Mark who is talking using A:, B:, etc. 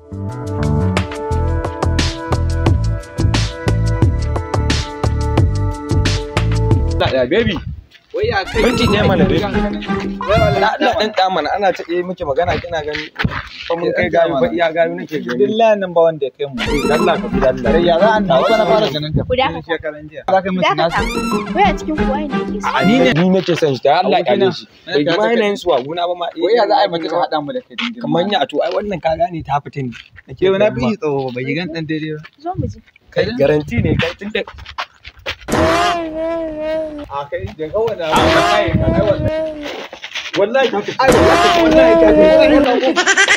A: Ya baby.
B: Wai ya kai.
A: Minti ne mana baby. Da dan da mana ana ta miki magana kina gani fa mun kai gayu fa iya gayu nake gani.
C: Billahi nan ba wanda ya kai mu.
A: Allah ka bi Allah.
C: Ya za an dawo na fara ganin ka.
D: Ku dakata.
C: Shekaran jiya. Za ka musu nasu.
D: Wai a cikin kuwa ne yake so.
A: Ni nake son shi da Allah ya kale shi. Bai ji ma yanayin su a guna ba ma.
C: Wai ya za a yi mace ta haɗa mu da kai dingin.
A: Kamar ya to ai wannan ka gane ta fita ne.
C: Ke wani fi tsawo bai gan dan daidai ba.
D: Zo mu ji.
A: Kai garanti ne kai tunda
C: A kai da kawai da wallahi
A: wallahi ta wallahi ta